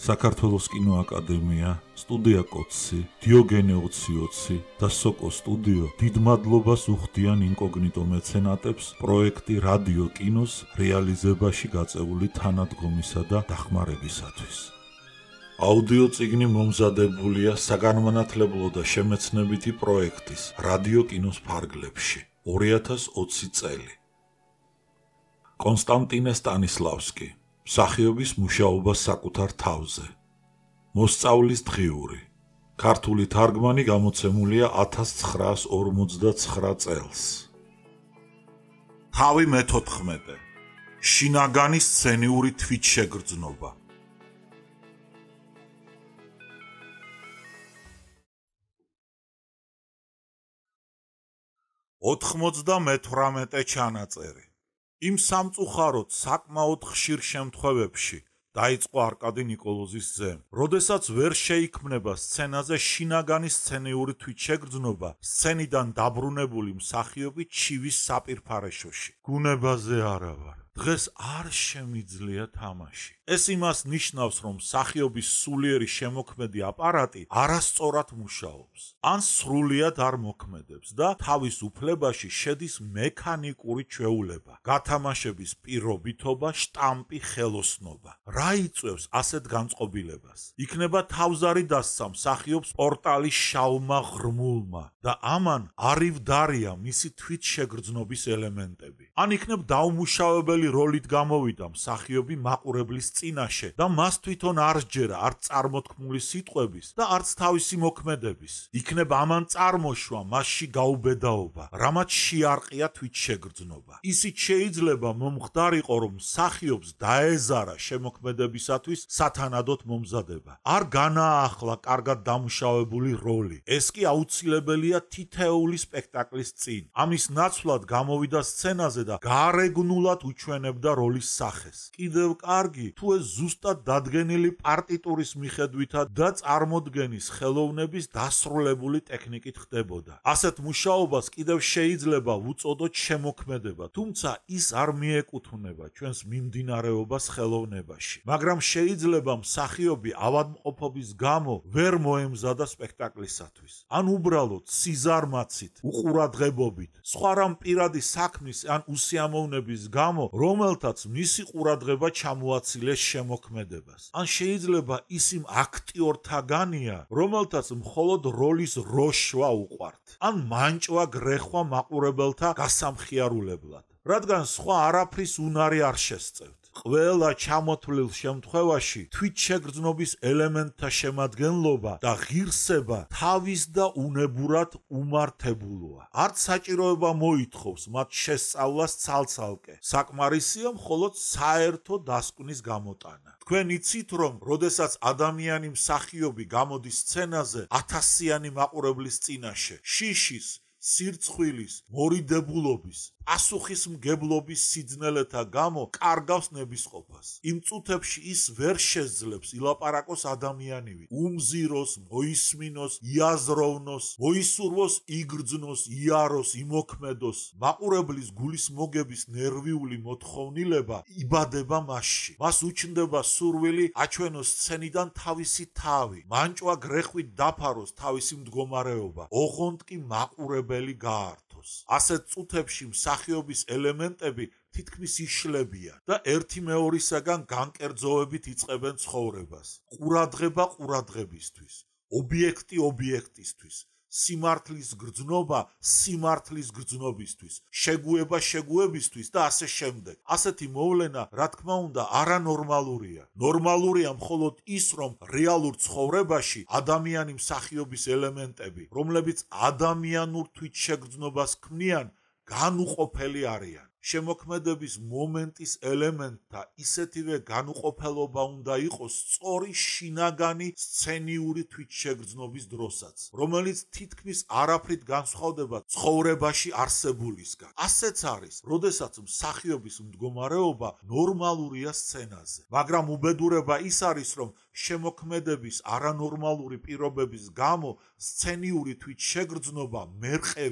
საქართველოს კინოაკადემია, სტუდია კოცი, დიოგენე 2020 და სოკო სტუდიო დიდ მადლობას უხდიან ინკოგნიტო მეცენატებს პროექტი რადიო კინოს რეალიზებაში გაწეული თანადგომისა და დახმარებისათვის. აუდიო წიგნი მომზადებულია საგანმანათლებლო და შემეცნებითი პროექტის რადიო კინოს ფარგლებში 2020 წელი. კონსტანტინე სტანისლავსკი მსახიობის მუშაობა საკუთარ თავზე. მოსწავლის დღიური. ქართული თარგმანი გამოცემულია 1959 წელს. თავი მე-14. შინაგანის სცენიური თვითშეგრძნობა. მე-18 ჩანაწერი. იმ სამწუხაროდ საკმაოდ ხშირ შემთხვევებში დაიწყო არკადი ნიკოლოზის ძემ, როდესაც ვერ შეიქმნება სცენაზე შინაგანის სცენიური თვითშეგრძნობა სცენიდან დაბრუნებული მსახიობი ჩივის საპირფარეშოში. გუნებაზე არა ვარ. დღეს არ შემიძლია თამაში. ეს იმას ნიშნავს, რომ მსახიობის სულიერი შემოქმედი აპარატი არასწორად მუშაობს, ან სრულიად არ მოქმედებს და თავის უფლებაში შედის მექანიკური ჩვეულება, გათამაშების პირობითობა, შტამპი, ხელოსნობა. რა იწვევს ასეთ განწყობილებას? იქნება თავზარი დასცა მსახიობს პორტალი შავმა ღრმულმა და ამან არივდარია მისი თვითშეგრძნობის ელემენტები. ან იქნებ დაუმუშავებელი როლით გამოვიდა მსახიობი მაყურებლის წინაშე და მას თვითონ არ სჯერა არც წარმოთქმული სიტყვების და არც თავისი მოქმედების. იქნება ამან წარმოშვა მასში გაუბედაობა, რამაც შეარყია თვითშეგრძნობა. ისიც შეიძლება მომხდარიყო, რომ მსახიობს დაეზარა შემოქმედებისათვის სათანადოდ მომზადება. არ განაახლა კარგად დამუშავებული როლი. ეს კი აუცილებელია თითეული სპექტაკლის წინ. ამის ნაცვლად გამოვიდა სცენაზე და გარეგნულად უჩვენებდა როლის სახეს. კიდევ კარგი, თუ ეს ზუსტად დადგენილი პარტიტურის მიხედვითა და წარმოდგენის ხელოვნების დასრულებული ტექნიკით ხდებოდა. ასეთ მუშაობას კიდევ შეიძლება ვუწოდოთ შემოქმედება, თუმცა ის არ მიეკუთვნება ჩვენს მიმდინარეობას ხელოვნებაში. მაგრამ შეიძლება მსახიობი ავადმყოფობის გამო ვერ მოემზადა სპექტაკლისათვის. ან უბრალოდ სიზარმაცით, უყურადღებობით, სხვა რამ პირადი საქმის ან უსიამოვნების გამო, რომელთაც მისი ყურადღება ჩამოაცილეს შემოქმედებას. ან შეიძლება ის იმ აქტიორთაგანია, რომელთაც მხოლოდ როლის როშვა უყვართ. ან მანჭვა გრეხვა მაყურებელთა გასამხიარულებლად. რადგან სხვა არაფრის უნარი არ შესწევთ. ყველა ჩამოთვლილ შემთხვევაში თვითშეგრძნობის ელემენტთა შემადგენლობა და ღირსება თავის და უნებურად უმართებულოა. არც საჭიროება მოითხოვს მათ შესწავლას ცალ-ცალკე. საკმარისია მხოლოდ საერთო დასკვნის გამოტანა. თქვენ იცით, რომ როდესაც ადამიანი მსახიობი გამოდის სცენაზე 1000-იანი მაყურებლის წინაშე, შიშის, სირცხვილის, მორიდებულობის, პასუხისმგებლობის სიძნელეთა გამო კარგავს ნებისყოფას. იმ წუთებში ის ვერ შეძლებს ილაპარაკოს ადამიანივით, უმზიროს, მოისმინოს, იაზროვნოს, მოისურვოს, იგრძნოს, იაროს, იმოქმედოს. მაყურებლის გულის მოგების ნერვიული მოთხოვნილება იბადება მასში. მას უჩნდება სურვილი აჩვენოს სცენიდან თავისი თავი, მანჭვა გრეხვით დაფაროს თავისი მდგომარეობა, ოღონდ კი მაყურებელი გაართოს. ასეთ წუთებში მსახიობის ელემენტები თითქმის იშლებიან და ერთი მეორისაგან განკერძოებით იწყებენ ცხოვრებას. ყურადღება ყურადღებისთვის, ობიექტი ობიექტისთვის, სიმართლის გრძნობა სიმართლის გრძნობისთვის, შეგუება შეგუებისთვის და ასე შემდეგ. ასეთი მოვლენა, რა თქმა უნდა, არანორმალურია. ნორმალურია მხოლოდ ის, რომ რეალურ ცხოვრებაში ადამიანი მსახიობის ელემენტები, რომლებიც ადამიანურ თვითშეგრძნობას ქმნიან, განუყოფელი არიან. შემოქმედების მომენტის ელემენტთა ისეთივე განუყოფელობა უნდა იყოს სწორი შინაგანი სცენიური თვითშეგრძნობის დროსაც, რომელიც თითქმის არაფრით განსხვავდება ცხოვრებაში არსებულისგან. ასეც არის, როდესაც მსახიობის მდგომარეობა ნორმალურია სცენაზე. მაგრამ უბედურება ის არის, რომ შემოქმედების არანორმალური პირობების გამო სცენიური თვითშეგრძნობა მერყევია.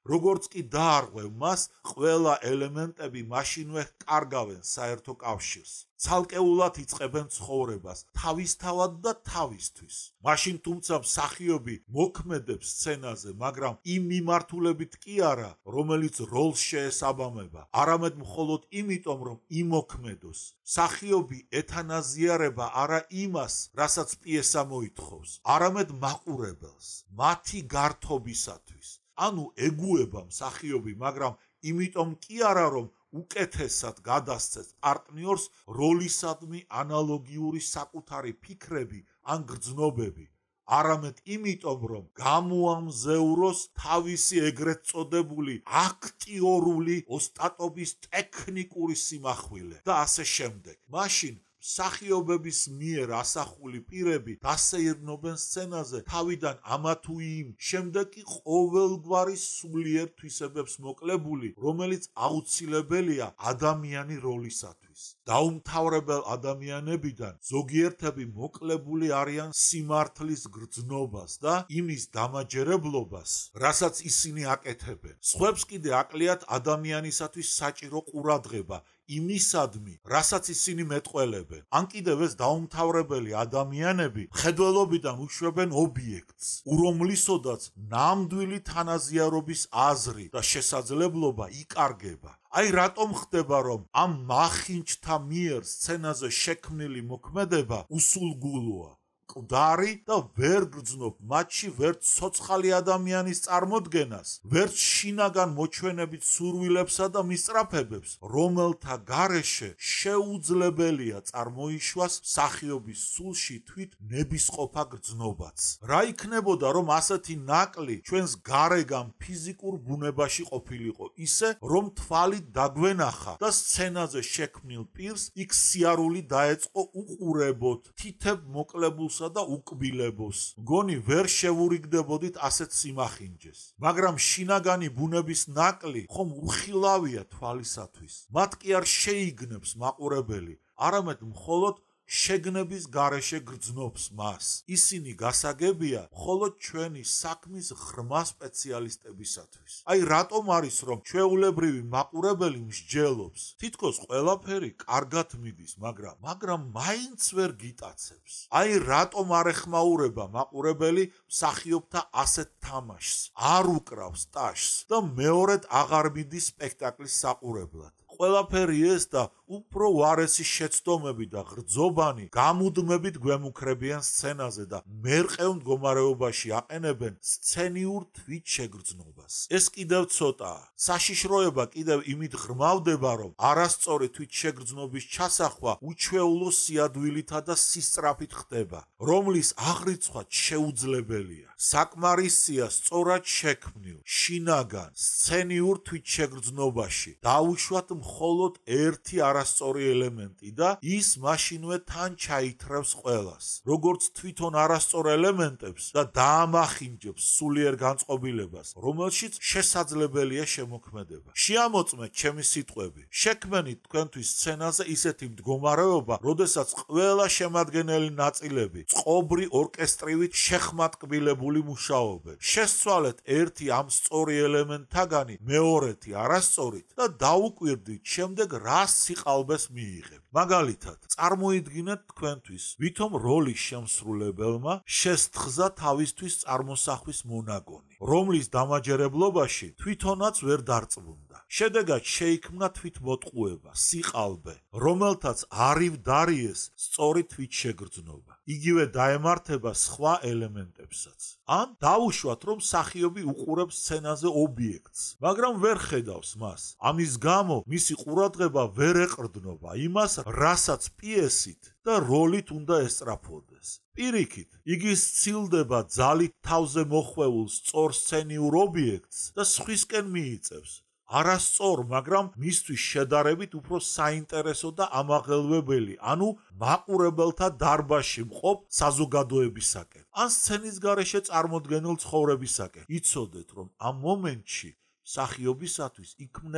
როგორც კი დაარღვევ მას, ყველა ელემენტები მაშინვე კარგავენ საერთო კავშირს. ცალკეულად იწყებენ ცხოვრებას თავისთავად და თავისთვის. მაშინ თუმცა მსახიობი მოქმედებს სცენაზე, მაგრამ იმ მიმართულებით კი არა, რომელიც როლს შეესაბამება, არამედ მხოლოდ იმიტომ, რომ იმოქმედოს. მსახიობი ეთანაზიარება არა იმას, რასაც პიესა მოითხოვს, არამედ მაყურებელს, მათი გართობისათვის. ანუ ეგუება მსახიობი, მაგრამ იმიტომ კი არა, რომ უკეთესად გადასცეს პარტნიორს როლისადმი ანალოგიური საკუთარი ფიქრები ან გრძნობები, არამედ იმიტომ, რომ გამოამზეუროს თავისი ეგრეთ წოდებული აქტიორული ოსტატობის ტექნიკური სიმახვილე და ასე შემდეგ. მაშინ მსახიობების მიერ ასახული პირები დასეირნობენ სცენაზე თავიდან ამა თუ იმ, შემდეგ კი ყოველგვარი სულიერ თვისებებს მოკლებული, რომელიც აუცილებელია ადამიანი როლისათვის. დაუმთავრებელ ადამიანებიდან ზოგიერთები მოკლებული არიან სიმართლის გრძნობას და იმის დამაჯერებლობას, რასაც ისინი აკეთებენ. სხვებს კიდე აკლიათ ადამიანისათვის საჭირო ყურადღება იმისადმი, რასაც ისინი მეტყველებენ. ან კიდევ ეს დაუმთავრებელი ადამიანები მხედველობიდან უშვებენ ობიექტს, ურომლისოდაც ნამდვილი თანაზიარობის აზრი და შესაძლებლობა იკარგება. აი რატომ ხდება, რომ ამ მახინჯთა მიერ სცენაზე შექმნილი მოქმედება უსულგულოა, მკვდარი და ვერ გრძნობ მათში ვერც ცოცხალი ადამიანის წარმოდგენას, ვერც შინაგან მოჩვენებით სურვილებსა და მისწრაფებებს, რომელთა გარეშე შეუძლებელია წარმოიშვას მსახიობის სულში თვით ნებისყოფა გრძნობაც. რა იქნებოდა, რომ ასეთი ნაკლი ჩვენს გარეგან ფიზიკურ ბუნებაში ყოფილიყო, ისე რომ თვალით დაგვენახა და სცენაზე შექმნილ პირს იქ სიარული დაეწყო უყურებოდ, თითებ მოკლებულს და უკბილებას. მგონი ვერ შევურიგდებოდით ასეთ სიმახინჯეს. მაგრამ შინაგანი ბუნების ნაკლი ხომ უხილავია თვალისათვის. მათ კი არ შეიგნებს მაყურებელი, არამედ მხოლოდ შეგნების გარეშე გრძნობს მას. ისინი გასაგებია მხოლოდ ჩვენი საქმის ღრმა სპეციალისტებისათვის. აი რატომ არის, რომ ჩვეულებრივი მაყურებელი მსჯელობს, თითქოს ყველაფერი კარგად მიდის, მაგრამ მაინც ვერ გიტაცებს. აი რატომ არ ეხმაურება მაყურებელი მსახიობთა ასეთ თამაშს, არ უკრავს ტაშს და მეორედ აღარ მიდის სპექტაკლის საყურებლად. ყველაფერი ეს და უფრო უარესი შეცდომები და გრძობანი გამუდმებით გვემუქრებიან სცენაზე და მერყევ მდგომარეობაში აყენებენ სცენიურ თვით შეგრძნობას. ეს კიდევ ცოტაა. საშიშროება კიდევ იმით ღრმავდება, რომ არასწორი თვით შეგრძნობის ჩასახვა უჩვეულო სიადვილითა და სისწრაფით ხდება, რომლის აღრიცხვაც შეუძლებელია. საკმარისია სწორად შექმნილ, შინაგან, სცენიურ თვით შეგრძნობაში დაუშვათ მხოლოდ ერთი არასწორი ელემენტი და ის მაშინვე თან ჩაითრევს ყველას, როგორც თვითონ არასწორ ელემენტებს და დაამახინჯებს სულიერ განწყობილებას, რომელშიც შესაძლებელია შემოქმედება. შეამოწმეთ ჩემი სიტყვები. შექმნით თქვენთვის სცენაზე ისეთი მდგომარეობა, როდესაც ყველა შემადგენელი ნაწილები წყობრი ორკესტრივით შეხმატკბილებული მუშაობენ. შესცვალეთ ერთი ამ სწორი ელემენტთაგანი მეორეთი არასწორით და დაუკვირდით შემდეგ რა სიყალბეს მიიღებ. მაგალითად, წარმოიდგინეთ თქვენთვის, ვითომ როლის შემსრულებელმა შესთხზა თავისთვის წარმოსახვის მონაგონი, რომლის დამაჯერებლობაში თვითონაც ვერ დარწმუნდა. შედეგად შეიქმნა თვითმოტყუება, სიყალბე, რომელთაც არივ დარიეს სწორი თვითშეგრძნობა. იგივე დაემართება სხვა ელემენტებსაც. ან დაუშვათ, რომ მსახიობი უყურებს სცენაზე ობიექტს, მაგრამ ვერ ხედავს მას. ამის გამო მისი ყურადღება ვერ ეყრდნობა იმას, რასაც პიესით და როლით უნდა ესწრაფოდეს. პირიქით, იგი სცილდება ძალით თავზე მოხვეულ სწორ სცენიურ ობიექტს და სხვისკენ მიიწევს. არასწორ, მაგრამ მისთვის შედარებით უფრო საინტერესო და ამაღელვებელი, ანუ მაყურებელთა დარბაზში მყოფ საზოგადოებისაკენ, ან სცენის გარეშე წარმოდგენილ ცხოვრებისაკენ. იცოდეთ, რომ ამ მომენტში მსახიობისათვის იქმნება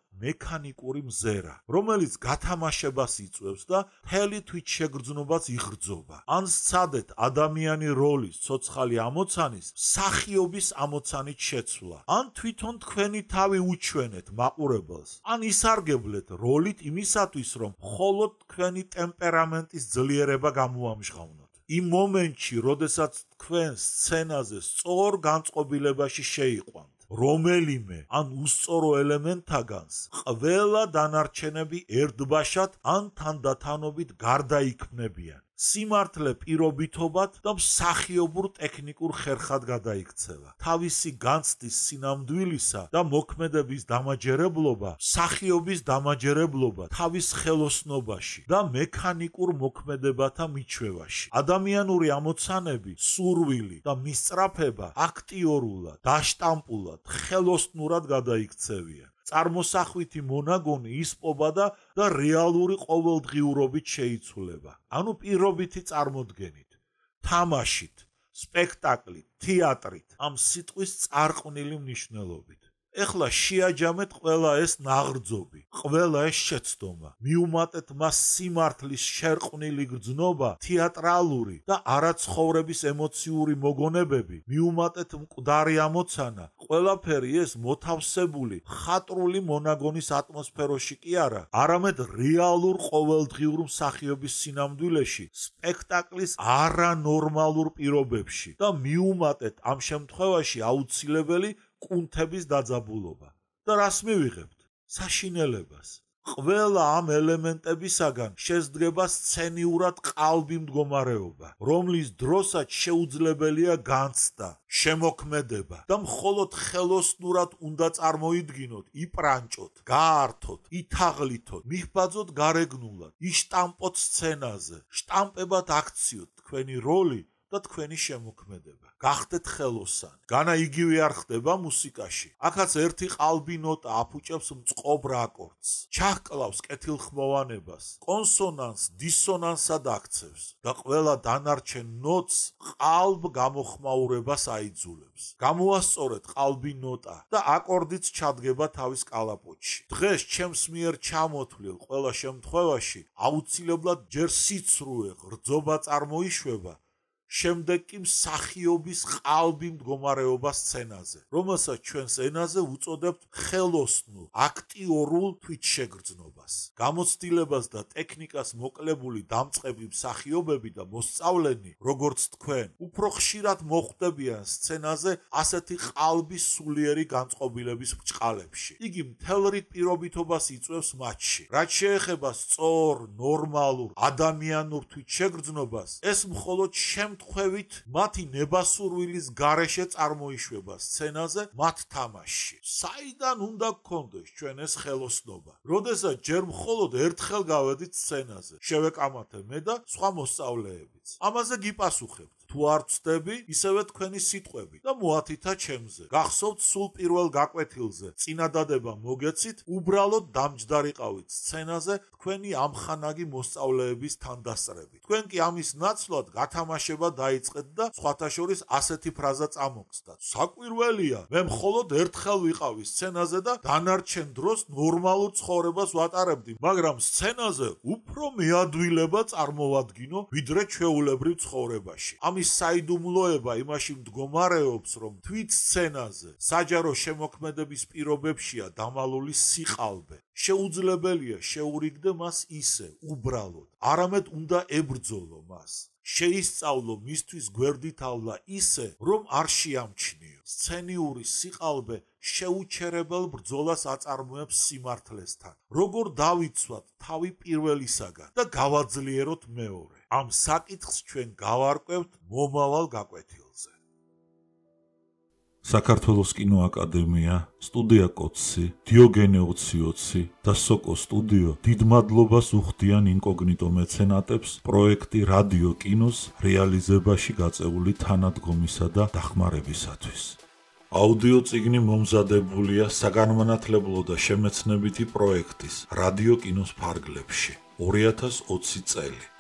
მექანიკური მზერა, რომელიც გათამაშებას იწვევს და მთელი თვითშეგრძნობას იღრძობა. ან სცადეთ ადამიანი როლის ცოცხალი ამოცანის მსახიობის ამოცანით შეცვლა, ან თვითონ თქვენი თავი უჩვენეთ მაყურებელს, ან ისარგებლეთ როლით იმისათვის, რომ მხოლოდ თქვენი ტემპერამენტის ძლიერება გამოამჟღავნოთ. იმ მომენტში, როდესაც თქვენ სცენაზე სწორ განწყობილებაში შეიყვანთ რომელიმე ან უსწორო ელემენტთაგანს, ყველა დანარჩენები ერთბაშად ან თანდათანობით გარდაიქმნებიან. სიმართლე პირობითობად და მსახიობურ ტექნიკურ ხერხად გადაიქცევა. თავისი განცდის სინამდვილისა და მოქმედების დამაჯერებლობა, მსახიობის დამაჯერებლობა თავის ხელოსნობაში და მექანიკურ მოქმედებათა მიჩვევაში. ადამიანური ამოცანები, სურვილი და მისწრაფება აქტიორულად, დაშტამპულად, ხელოსნურად გადაიქცევიან. წარმოსახვითი მონაგონი ისპობა და რეალური ყოველდღიურობით შეიცვლება. ანუ პირობითი წარმოდგენით, თამაშით, სპექტაკლით, თეატრით, ამ სიტყვის წარყვნილი მნიშვნელობით. ეხლა შეაჯამეთ ყველა ეს ნაღრძობი, ყველა ეს შეცდომა. მიუმატეთ მას სიმართლის შერყვნილი გრძნობა, თეატრალური და არაცხოვრების ემოციური მოგონებები, მიუმატეთ მკვდარი ამოცანა, ყველაფერი ეს მოთავსებული ხატრული მონაგონის ატმოსფეროში კი არა, არამედ რეალურ ყოველდღიურ მსახიობის სინამდვილეში, სპექტაკლის არანორმალურ პირობებში და მიუმატეთ ამ შემთხვევაში აუცილებელი კუნთების დაძაბულობა. და რას მივიღებთ? საშინელებას. ყველა ამ ელემენტებისაგან შედგება სცენიურად ყალბი მდგომარეობა, რომლის დროსაც შეუძლებელია განცდა, შემოქმედება და მხოლოდ ხელოსნურად უნდა წარმოიდგინოთ, იპრანჭოთ, გაართოთ, ითაღლითოთ, მიჰბაძოთ გარეგნულად, იშტამპოთ სცენაზე, შტამპებად აქციოთ თქვენი როლი და თქვენი შემოქმედება. გახდეთ ხელოსანი. განა იგივე არ ხდება მუსიკაში. აქაც ერთი ყალბი ნოტა აფუჭებს მწყობრ აკორდს, ჩაჰკლავს კეთილხმოვანებას, კონსონანს, დისონანსად აქცევს და ყველა დანარჩენ ნოტს ყალბ გამოხმაურებას აიძულებს. გამოასწორეთ ყალბი ნოტა და აკორდიც ჩადგება თავის კალაპოტში. დღეს ჩემს მიერ ჩამოთვლილ ყველა შემთხვევაში აუცილებლად ჯერ სიცრუე რძობა წარმოიშვება, შემდეგ კი მსახიობის ყალბი მდგომარეობა სცენაზე, რომელსაც ჩვენს ენაზე უწოდებთ ხელოსნურ, აქტიორულ თვითშეგრძნობას. გამოცდილებას და ტექნიკას მოკლებული დამწყები მსახიობები და მოსწავლენი, როგორც თქვენ, უფრო ხშირად მოხვდებიან სცენაზე ასეთი ყალბის სულიერი განწყობილების ბრჭყალებში. იგი მთელ რიგ პირობითობას იწვევს მათში. რაც შეეხება სწორ, ნორმალურ, ადამიანურ თვითშეგრძნობას, ეს მხოლოდ შემთხვევით მათი ნებასურვილის გარეშე წარმოიშვება სცენაზე მათ თამაშში. საიდან უნდა გქონდეს ჩვენ ეს ხელოსნობა? როდესაც ჯერ მხოლოდ ერთხელ გავედით სცენაზე, შევეკამათე მე და სხვა მოსწავლეებიც. ამაზე გიპასუხებთ. თუ არ ვწდები, ისევე თქვენი სიტყვები და მოათითა ჩემზე. გახსოვთ სულ პირველ გაკვეთილზე, წინადადება მოგეცით, უბრალოდ დამჯდარიყავით სცენაზე თქვენი ამხანაგი მოსწავლეების თანდასწრებით. თქვენ კი ამის ნაცვლად გათამაშება დაიწყეთ და სხვათა შორის ასეთი ფრაზა წამოგცდათ. საკვირველია, მე მხოლოდ ერთხელ ვიყავი სცენაზე და დანარჩენ დროს ნორმალურ ცხოვრებას ვატარებდი, მაგრამ სცენაზე უფრო მეადვილება წარმოვადგინო, ვიდრე ჩვეულებრივ ცხოვრებაში. ამის საიდუმლოება იმაში მდგომარეობს, რომ თვით სცენაზე საჯარო შემოქმედების პირობებშია დამალული სიყალბე. შეუძლებელია შეურიგდე მას ისე, უბრალოდ, არამედ უნდა ებრძოლო მას. შეისწავლო მისთვის გვერდით ავლა ისე, რომ არ შეამჩნიო. სცენიური სიყალბე შეუჩერებელ ბრძოლას აწარმოებს სიმართლესთან. როგორ დავიცვათ თავი პირველისაგან და გავაძლიეროთ მეორე. ამ საკითხს ჩვენ გავარკვევთ მომავალ გაკვეთილზე. საქართველოს კინოაკადემია, სტუდია კოცსი, დიოგენე 2020 და სოკო სტუდიო დიდ მადლობას უხდიან ინკოგნიტო მეცენატებს პროექტი რადიო კინოს რეალიზებაში გაწეული თანადგომისა და დახმარებისათვის. აუდიო წიგნი მომზადებულია საგანმანათლებლო და შემეცნებითი პროექტის რადიო კინოს ფარგლებში 2020 წელი.